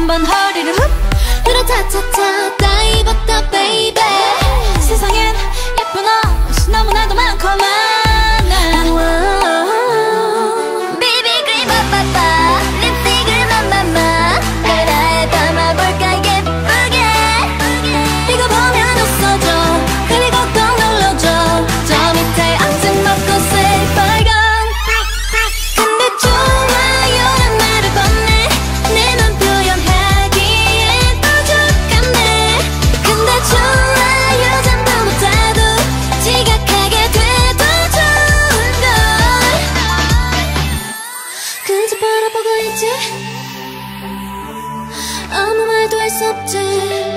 한번 허리를 훅 들어 차차차 다 입었다 베이베 세상엔 예쁜 옷이 너무나도 많고 많아 비비크림 빠빠빠 립스틱을 맘맘마 카메라에 담아볼까 예쁘게 이거 보면 웃어줘 그리고 꼭 눌러줘 저 밑에 앙증 먹고 say 빨간 근데 좋아요란 말을 건네 내 맘 표현하기엔 부족하네 근데 좋아요 잠도 못하도 지각하게 돼도 좋은걸 그저 바라보고 있지 아무 말도 할 수 없지